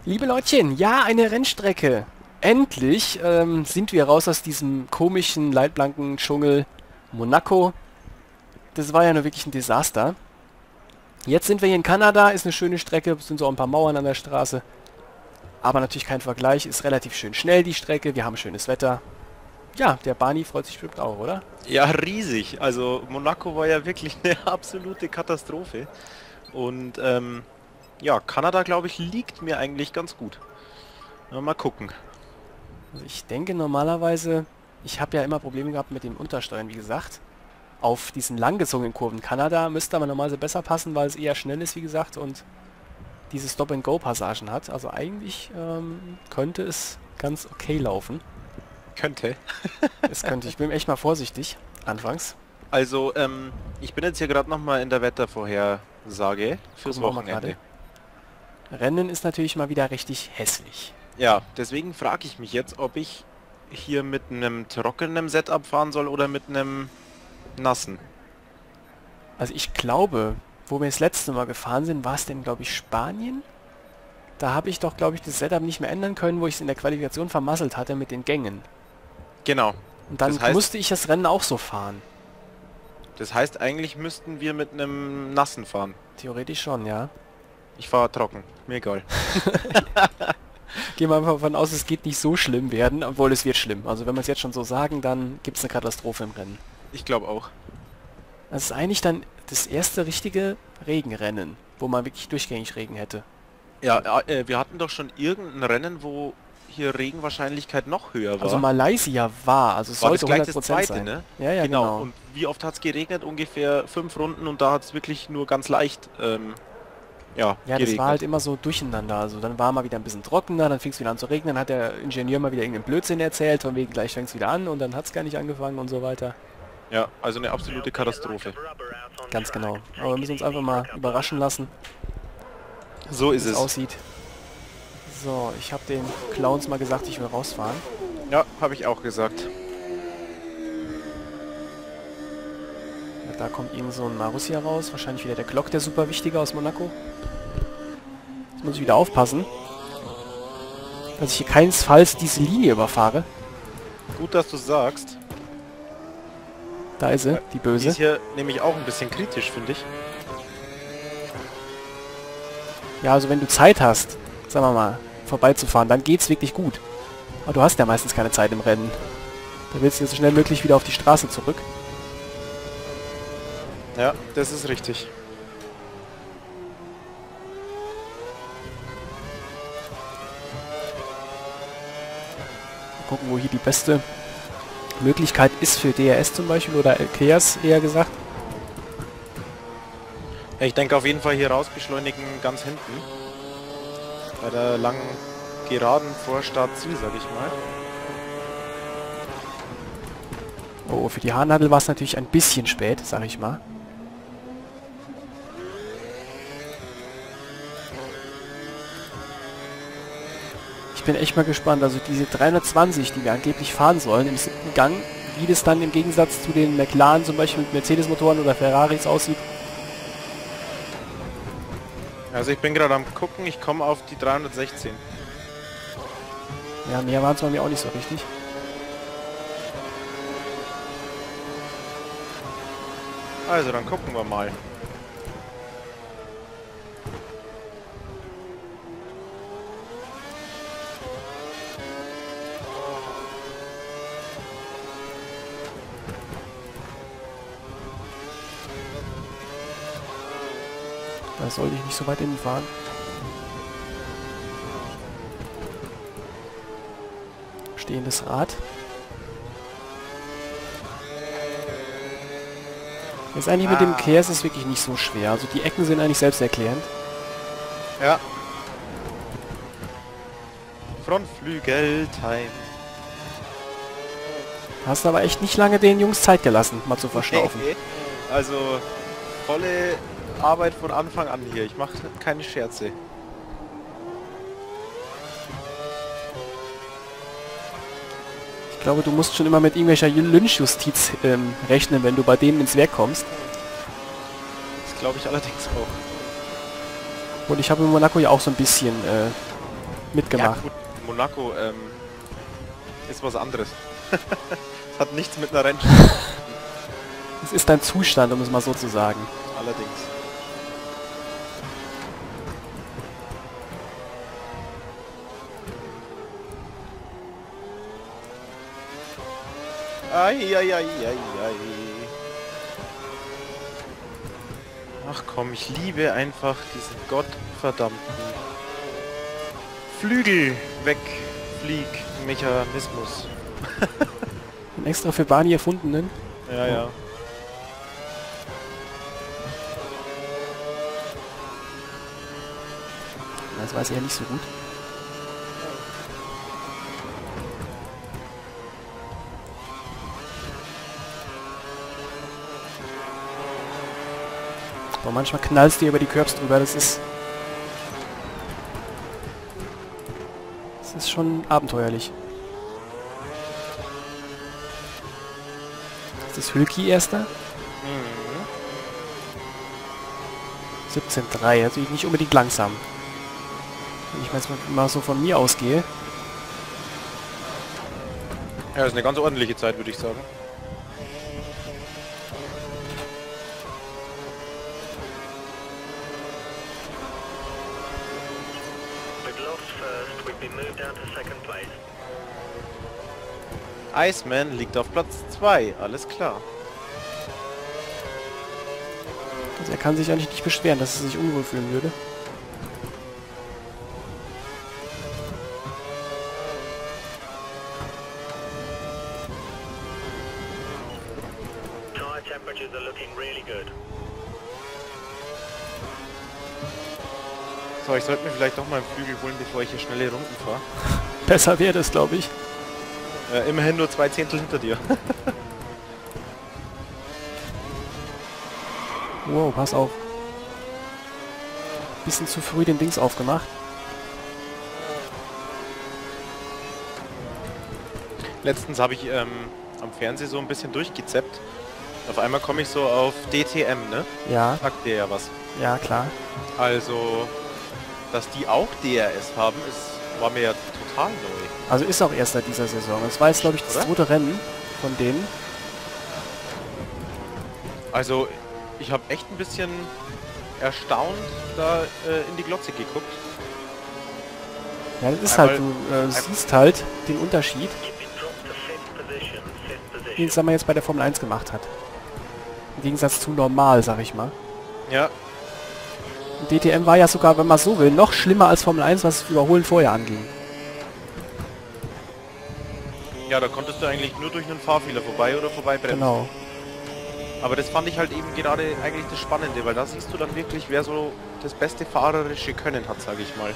Liebe Leutchen, ja, eine Rennstrecke. Endlich sind wir raus aus diesem komischen, leitblanken Dschungel Monaco. Das war ja nur wirklich ein Desaster. Jetzt sind wir hier in Kanada, ist eine schöne Strecke, sind so ein paar Mauern an der Straße. Aber natürlich kein Vergleich, ist relativ schön schnell die Strecke, wir haben schönes Wetter. Ja, der Barney freut sich bestimmt auch, oder? Ja, riesig. Also Monaco war ja wirklich eine absolute Katastrophe. Und ja, Kanada, glaube ich, liegt mir eigentlich ganz gut. Mal gucken. Also ich denke normalerweise, ich habe ja immer Probleme gehabt mit dem Untersteuern, wie gesagt. Auf diesen langgezogenen Kurven. Kanada müsste aber normalerweise besser passen, weil es eher schnell ist, wie gesagt, und diese Stop-and-Go-Passagen hat. Also eigentlich könnte es ganz okay laufen. Könnte. Es könnte. Ich bin echt mal vorsichtig, anfangs. Also, ich bin jetzt hier gerade nochmal in der Wettervorhersage fürs Gucken wir mal Wochenende. gerade. Rennen ist natürlich mal wieder richtig hässlich. Ja, deswegen frage ich mich jetzt, ob ich hier mit einem trockenen Setup fahren soll oder mit einem nassen. Also ich glaube, wo wir das letzte Mal gefahren sind, war es denn, glaube ich, Spanien? Da habe ich doch, glaube ich, das Setup nicht mehr ändern können, wo ich es in der Qualifikation vermasselt hatte mit den Gängen. Genau. Und dann Das heißt, musste ich das Rennen auch so fahren. das heißt, eigentlich müssten wir mit einem nassen fahren. Theoretisch schon, ja. Ich fahre trocken. Mir egal. Gehen wir einfach davon aus, es geht nicht so schlimm werden, obwohl es wird schlimm. Also wenn wir es jetzt schon so sagen, dann gibt es eine Katastrophe im Rennen. Ich glaube auch. Das ist eigentlich dann das erste richtige Regenrennen, wo man wirklich durchgängig Regen hätte. Ja, wir hatten doch schon irgendein Rennen, wo hier Regenwahrscheinlichkeit noch höher war. Also Malaysia war, also es war das sollte gleich 100% das zweite, sein. ne? Ja, ja, genau. Und wie oft hat es geregnet? Ungefähr 5 Runden und da hat es wirklich nur ganz leicht, ja, Ja, das geregnet. war halt immer so durcheinander. Also dann war mal wieder ein bisschen trockener, dann fing es wieder an zu regnen, dann hat der Ingenieur mal wieder irgendeinen Blödsinn erzählt, von wegen gleich fängt es wieder an und dann hat es gar nicht angefangen und so weiter. Ja, also eine absolute Katastrophe. Ganz genau. Aber wir müssen uns einfach mal überraschen lassen, So wie ist es es. aussieht. So, ich habe den Clowns mal gesagt, ich will rausfahren. Ja, habe ich auch gesagt. Ja, da kommt irgend so ein Marussia raus, wahrscheinlich wieder der Glock, der super wichtige aus Monaco. Jetzt muss ich wieder aufpassen, dass ich hier keinesfalls diese Linie überfahre. Gut, dass du sagst. Da ist sie, die Die böse. ist hier nämlich auch ein bisschen kritisch, finde ich. Ja, also wenn du Zeit hast, sagen wir mal, vorbeizufahren, dann geht's wirklich gut. Aber du hast ja meistens keine Zeit im Rennen. Da willst du so schnell möglich wieder auf die Straße zurück. Ja, das ist richtig. Mal gucken, wo hier die beste Möglichkeit ist für DRS zum Beispiel oder LKS eher gesagt. Ja, ich denke auf jeden Fall hier raus beschleunigen ganz hinten. Bei der langen Geraden vor Start-Ziel, sag ich mal. Oh, für die Haarnadel war es natürlich ein bisschen spät, sag ich mal. Ich bin echt mal gespannt, also diese 320, die wir angeblich fahren sollen im 7. Gang, wie das dann im Gegensatz zu den McLaren zum Beispiel mit Mercedes-Motoren oder Ferraris aussieht. Also ich bin gerade am gucken, ich komme auf die 316. Ja, mehr waren es bei mir auch nicht so richtig. Also dann gucken wir mal. Da sollte ich nicht so weit innen fahren. Stehendes Rad. Jetzt eigentlich mit dem Kers ist wirklich nicht so schwer. Also die Ecken sind eigentlich selbsterklärend. Ja. Frontflügel-Time. Hast aber echt nicht lange den Jungs Zeit gelassen, mal zu verstaufen. Also volle Arbeit von Anfang an hier. Ich mache keine Scherze. Ich glaube, du musst schon immer mit irgendwelcher Lynchjustiz rechnen, wenn du bei denen ins Werk kommst. Das glaube ich allerdings auch. Und ich habe in Monaco ja auch so ein bisschen mitgemacht. Ja, gut, Monaco ist was anderes. Das hat nichts mit einer Rennstrecke. Es ist ein Zustand, um es mal so zu sagen. Allerdings. Ei. Ach komm, ich liebe einfach diesen gottverdammten Flügel-Wegflieg-Mechanismus. Ein extra für Barney erfundenen. Ja. Das weiß ich ja nicht so gut. Aber manchmal knallst du über die Curbs drüber, das ist schon abenteuerlich. Das ist Hülki erster. 17,3, natürlich nicht unbedingt langsam. Wenn ich jetzt mal so von mir ausgehe. Ja, das ist eine ganz ordentliche Zeit, würde ich sagen. Iceman liegt auf Platz 2, alles klar. Also er kann sich eigentlich nicht beschweren, dass er sich unwohl fühlen würde. So, ich sollte mir vielleicht doch mal einen Flügel holen, bevor ich hier schnelle Runden fahre. Besser wäre das, glaube ich. Immerhin nur 2 Zehntel hinter dir. Wow, pass auf. Bisschen zu früh den Dings aufgemacht. Letztens habe ich am Fernsehen so ein bisschen durchgezappt. Auf einmal komme ich so auf DTM, ne? Ja. Sagt dir ja was. Ja, klar. Also, dass die auch DRS haben, war mir ja total neu. Also ist auch erst seit dieser Saison. Das war jetzt, glaube ich, das zweite Rennen von denen. Also, ich habe echt ein bisschen erstaunt da in die Glotze geguckt. Ja, das ist halt, du siehst halt den Unterschied, den es jetzt bei der Formel 1 gemacht hat. Im Gegensatz zu normal, sag ich mal. Ja. Und DTM war ja sogar, wenn man so will, noch schlimmer als Formel 1, was das Überholen vorher anging. Ja, da konntest du eigentlich nur durch einen Fahrfehler vorbei oder vorbeibremsen. Genau. Aber das fand ich halt eben gerade eigentlich das Spannende, weil da siehst du dann wirklich, wer so das beste fahrerische Können hat, sage ich mal.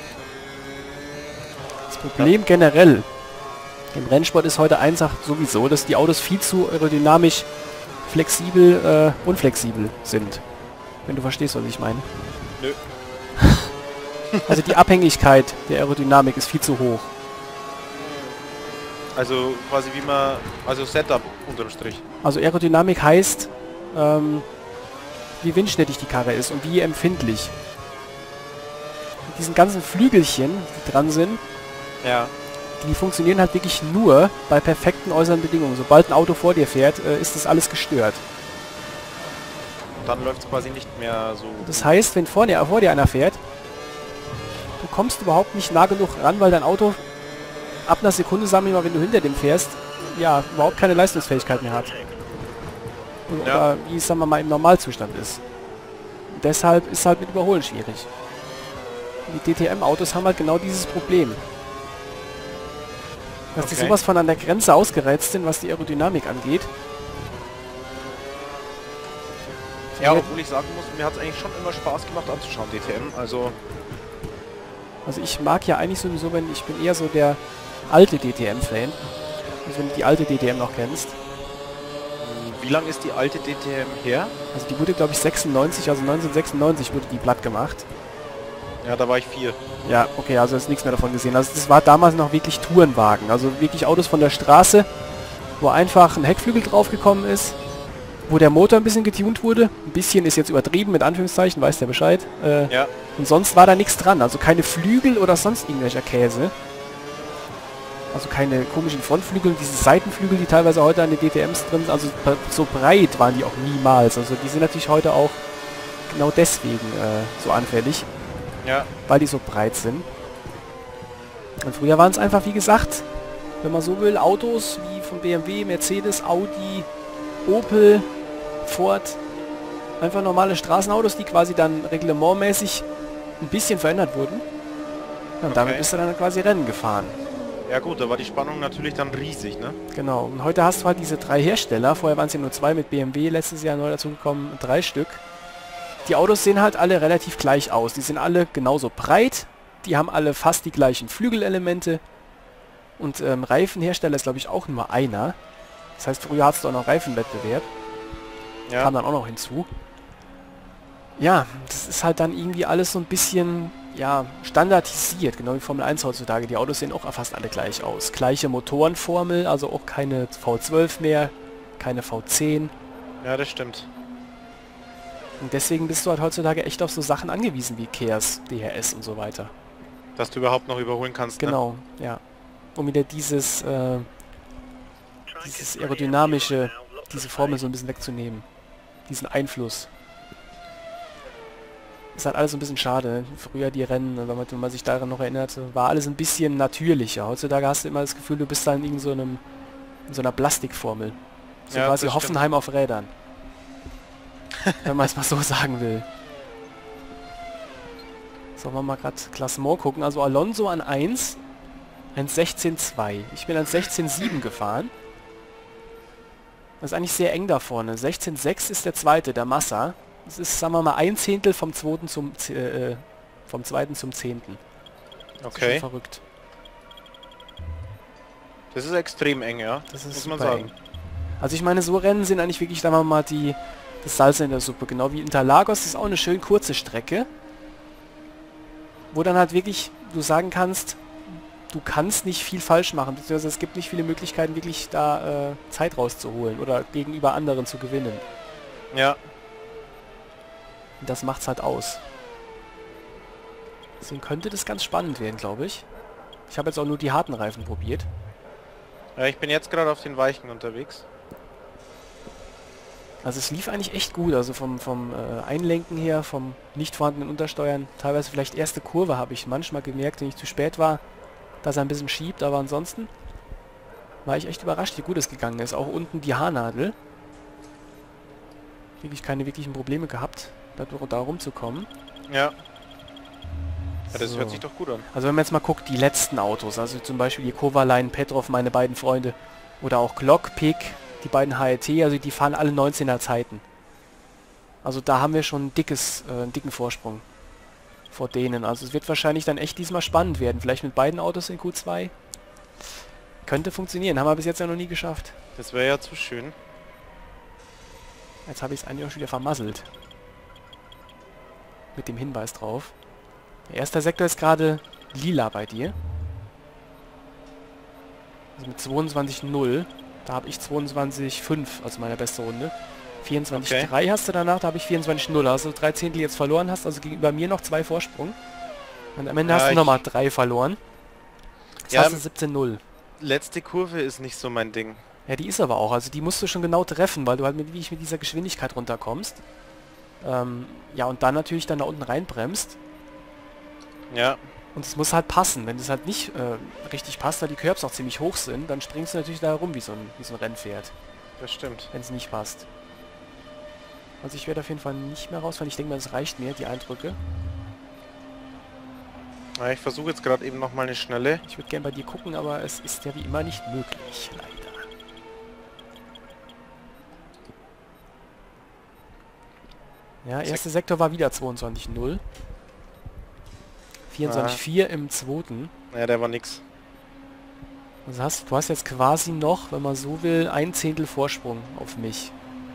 Das Problem generell im Rennsport ist heute eins sowieso, dass die Autos viel zu aerodynamisch flexibel, unflexibel sind. Wenn du verstehst, was ich meine. Nö. Also die Abhängigkeit der Aerodynamik ist viel zu hoch. Also quasi also Setup unterm Strich. Also Aerodynamik heißt, wie windschnittig die Karre ist und wie empfindlich. Mit diesen ganzen Flügelchen, die dran sind, ja, die funktionieren halt wirklich nur bei perfekten äußeren Bedingungen. Sobald ein Auto vor dir fährt, ist das alles gestört. Dann läuft es quasi nicht mehr so... Das heißt, wenn vor dir einer fährt, du kommst überhaupt nicht nah genug ran, weil dein Auto ab einer Sekunde, sagen wir mal, wenn du hinter dem fährst, ja, überhaupt keine Leistungsfähigkeit mehr hat. Oder wie es, sagen wir mal, im Normalzustand ist. Und deshalb ist halt mit Überholen schwierig. Die DTM-Autos haben halt genau dieses Problem. Dass die sowas von an der Grenze ausgereizt sind, was die Aerodynamik angeht. Ja, obwohl ich sagen muss, mir hat es eigentlich schon immer Spaß gemacht anzuschauen, DTM, also ich mag ja eigentlich sowieso, ich bin eher so der alte DTM-Fan. Also wenn du die alte DTM noch kennst. Wie lange ist die alte DTM her? Also die wurde, glaube ich, 96, also 1996 wurde die platt gemacht. Ja, da war ich 4. Ja, okay, also ist nichts mehr davon gesehen. Also das war damals noch wirklich Tourenwagen. Also wirklich Autos von der Straße, wo einfach ein Heckflügel draufgekommen ist wo der Motor ein bisschen getunt wurde. Ein bisschen ist jetzt übertrieben, mit Anführungszeichen, weiß der Bescheid. Ja. Und sonst war da nichts dran, also keine Flügel oder sonst irgendwelcher Käse. Also keine komischen Frontflügel, diese Seitenflügel, die teilweise heute an den DTMs drin sind, also so breit waren die auch niemals. Also die sind natürlich heute auch genau deswegen so anfällig, Ja. weil die so breit sind. Und früher waren es einfach, wie gesagt, wenn man so will, Autos wie von BMW, Mercedes, Audi, Opel, Ford, einfach normale Straßenautos, die quasi dann reglementmäßig ein bisschen verändert wurden. Ja, und damit Okay. bist du dann quasi Rennen gefahren. Ja gut, da war die Spannung natürlich dann riesig, ne? Genau. Und heute hast du halt diese 3 Hersteller. Vorher waren es ja nur 2 mit BMW, letztes Jahr neu dazugekommen 3 Stück. Die Autos sehen halt alle relativ gleich aus. Die sind alle genauso breit. Die haben alle fast die gleichen Flügelelemente. Und Reifenhersteller ist, glaube ich, auch nur einer. Das heißt, früher hattest du auch noch Reifenwettbewerb. Ja. Kam dann auch noch hinzu. Ja, das ist halt dann irgendwie alles so ein bisschen, ja, standardisiert, genau wie Formel 1 heutzutage. Die Autos sehen auch fast alle gleich aus. Gleiche Motorenformel, also auch keine V12 mehr, keine V10. Ja, das stimmt. Und deswegen bist du halt heutzutage echt auf so Sachen angewiesen wie KERS, DRS und so weiter. Dass du überhaupt noch überholen kannst, ne? Genau, ja. Um wieder dieses aerodynamische, diese Formel so ein bisschen wegzunehmen. Diesen Einfluss. Ist halt alles so ein bisschen schade. Früher die Rennen, wenn man sich daran noch erinnert, war alles ein bisschen natürlicher. Heutzutage hast du immer das Gefühl, du bist da in so einer Plastikformel. So Ja, quasi das stimmt. Hoffenheim auf Rädern. Wenn man es mal so sagen will. Sollen wir mal gerade Klassement gucken. Also Alonso an 1, 1.16.2. Ich bin an 16.7 gefahren. Das ist eigentlich sehr eng da vorne. 16.6 ist der zweite, der Massa. Das ist, sagen wir mal, ein Zehntel vom zweiten zum 10. Das ist schon Okay. verrückt. Das ist extrem eng, ja. Das ist muss man super sagen. eng. Also ich meine, so Rennen sind eigentlich wirklich, sagen wir mal, das Salz in der Suppe. Genau wie Interlagos, das ist auch eine schön kurze Strecke. Wo dann halt wirklich du sagen kannst, du kannst nicht viel falsch machen. Beziehungsweise es gibt nicht viele Möglichkeiten, wirklich da Zeit rauszuholen oder gegenüber anderen zu gewinnen. Ja. Und das macht's halt aus. Deswegen könnte das ganz spannend werden, glaube ich. Ich habe jetzt auch nur die harten Reifen probiert. Ja, ich bin jetzt gerade auf den Weichen unterwegs. Also es lief eigentlich echt gut, also vom Einlenken her, vom nicht vorhandenen Untersteuern. Teilweise vielleicht erste Kurve habe ich manchmal gemerkt, wenn ich zu spät war, dass er ein bisschen schiebt, aber ansonsten war ich echt überrascht, wie gut es gegangen ist. Auch unten die Haarnadel. Wirklich keine wirklichen Probleme gehabt, da rumzukommen. Ja. Ja, das So. hört sich doch gut an. Also wenn man jetzt mal guckt, die letzten Autos, also zum Beispiel die Kovalainen, Petrov, meine beiden Freunde, oder auch Glock, Pick, die beiden HRT, also die fahren alle 19er Zeiten. Also da haben wir schon einen dicken Vorsprung vor denen. Also es wird wahrscheinlich dann echt diesmal spannend werden. Vielleicht mit beiden Autos in Q2. Könnte funktionieren, haben wir bis jetzt ja noch nie geschafft. Das wäre ja zu schön. Jetzt habe ich es eigentlich auch schon wieder vermasselt. Mit dem Hinweis drauf. Der erste Sektor ist gerade lila bei dir. Also mit 22,0. Da habe ich 22,5 als meine beste Runde. 24,3 hast du danach, da habe ich 24,0. Also 3 Zehntel jetzt verloren hast, also gegenüber mir noch 2 Vorsprung. Und am Ende Ja, hast du nochmal 3 verloren. Jetzt Ja, hast du 17,0. letzte Kurve ist nicht so mein Ding. Ja, die ist aber auch. Also die musst du schon genau treffen, weil du halt mit dieser Geschwindigkeit runterkommst. Ja, und dann natürlich dann da unten reinbremst. Ja. Und es muss halt passen. Wenn es halt nicht richtig passt, da die Curbs auch ziemlich hoch sind, dann springst du natürlich da rum wie so ein Rennpferd, Das stimmt. wenn es nicht passt. Also ich werde auf jeden Fall nicht mehr rausfahren. Ich denke mal, das reicht mir, die Eindrücke. Ja, ich versuche jetzt gerade eben noch mal eine schnelle. Ich würde gerne bei dir gucken, aber es ist ja wie immer nicht möglich, leider. Ja, erster Sektor war wieder 22,0. 24,4 im zweiten. Ja, der war nix. Also du hast jetzt quasi noch, wenn man so will, ein Zehntel Vorsprung auf mich.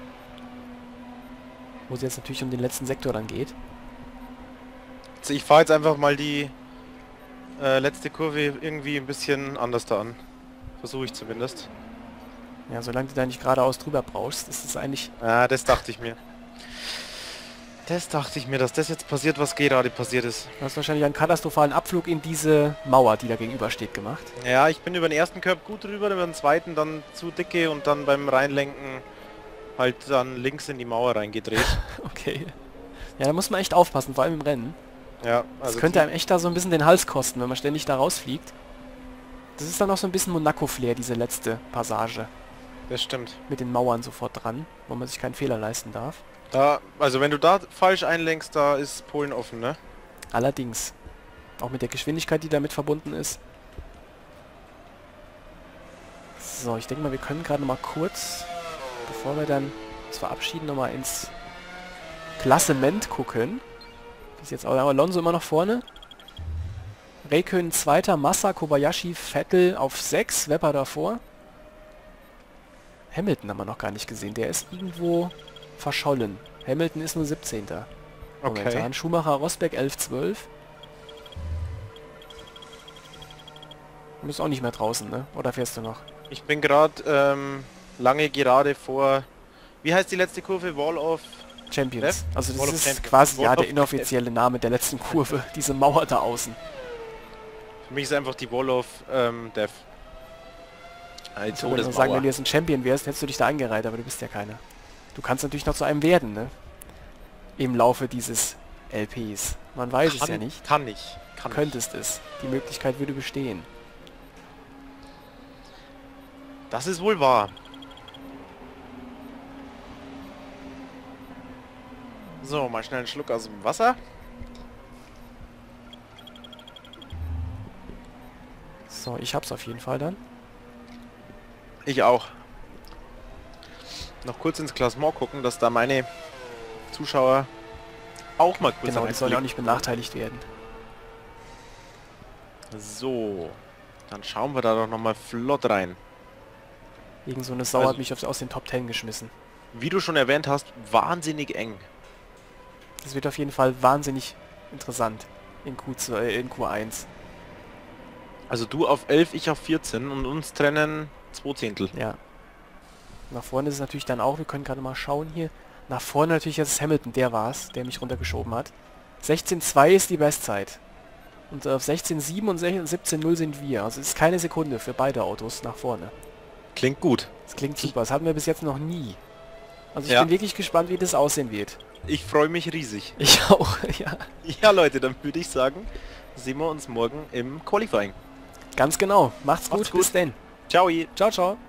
Wo es jetzt natürlich um den letzten Sektor dann geht. Also ich fahre jetzt einfach mal die letzte Kurve irgendwie ein bisschen anders da an. Versuche ich zumindest. Ja, solange du da nicht geradeaus drüber brauchst, ist es eigentlich... Ah, das dachte ich mir. Das dachte ich mir, dass das jetzt passiert, was gerade passiert ist. Du hast wahrscheinlich einen katastrophalen Abflug in diese Mauer, die da gegenübersteht, gemacht. Ja, ich bin über den ersten Curb gut drüber, über den zweiten dann zu dicke und dann beim Reinlenken halt dann links in die Mauer reingedreht. Okay. Ja, da muss man echt aufpassen, vor allem im Rennen. Ja, Das also könnte einem echt da so ein bisschen den Hals kosten, wenn man ständig da rausfliegt. Das ist dann auch so ein bisschen Monaco-Flair, diese letzte Passage. das stimmt. Mit den Mauern sofort dran, wo man sich keinen Fehler leisten darf. Da, also wenn du da falsch einlenkst, da ist Polen offen, ne? Allerdings. Auch mit der Geschwindigkeit, die damit verbunden ist. So, ich denke mal, wir können gerade noch mal kurz, bevor wir dann uns verabschieden, noch mal ins Klassement gucken. Ist jetzt Alonso immer noch vorne. Räikkönen zweiter, Massa, Kobayashi, Vettel auf 6, Webber davor. Hamilton haben wir noch gar nicht gesehen, der ist irgendwo verschollen. Hamilton ist nur 17. Momentan. Okay. Schumacher, Rosberg 11-12. Du bist auch nicht mehr draußen, ne? Oder fährst du noch? Ich bin gerade lange gerade vor... Wie heißt die letzte Kurve? Wall of... Champions. Also das Wall of ist Champions. quasi Wall ja of der inoffizielle Name der letzten Kurve. Diese Mauer da außen. Für mich ist einfach die Wall of Death. Eine Ich würde nur sagen, wenn Todesmauer. du jetzt ein Champion wärst, hättest du dich da eingereiht, aber du bist ja keiner. Du kannst natürlich noch zu einem werden, ne? Im Laufe dieses LPs. Man weiß es ja nicht. Kann ich. Kann Könntest es. Die Möglichkeit würde bestehen. Das ist wohl wahr. So, mal schnell einen Schluck aus dem Wasser. So, ich hab's auf jeden Fall dann. Ich auch. Noch kurz ins Klassement gucken, dass da meine Zuschauer auch mal kurz Genau, die sollen auch reinblicken. nicht benachteiligt werden. So, dann schauen wir da doch nochmal flott rein. Irgend so eine Sau Also- hat mich aus den Top 10 geschmissen. Wie du schon erwähnt hast, wahnsinnig eng. Das wird auf jeden Fall wahnsinnig interessant in in Q1. Also du auf 11, ich auf 14 und uns trennen 2 Zehntel. Ja. Nach vorne ist es natürlich dann auch, wir können gerade mal schauen hier. Nach vorne natürlich jetzt ist Hamilton, der war's, der mich runtergeschoben hat. 16,2 ist die Bestzeit. Und auf 16,7 und 17,0 sind wir. Also es ist keine Sekunde für beide Autos nach vorne. Klingt gut. Das klingt super, das hatten wir bis jetzt noch nie. Also ich Ja. bin wirklich gespannt, wie das aussehen wird. Ich freue mich riesig. Ich auch, ja. Ja Leute, dann würde ich sagen, sehen wir uns morgen im Qualifying. Ganz genau. Macht's Macht's gut, bis denn. Ciao. Ciao, ciao.